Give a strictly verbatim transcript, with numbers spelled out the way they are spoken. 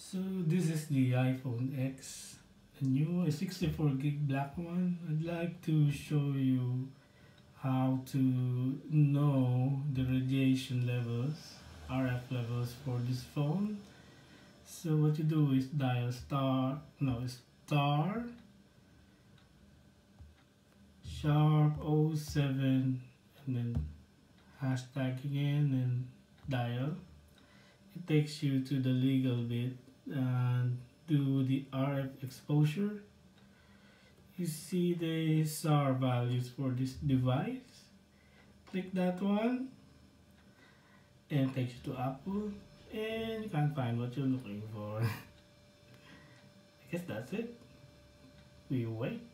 So this is the iPhone X, the new sixty-four gig black one. I'd like to show you how to know the radiation levels, R F levels for this phone. So what you do is dial star, no, star sharp oh seven and then hashtag again and dial. It takes you to the legal bit and do the R F exposure. You see the S A R values for this device. Click that one and it takes you to Apple and you can't find what you're looking for. I guess that's it. We wait.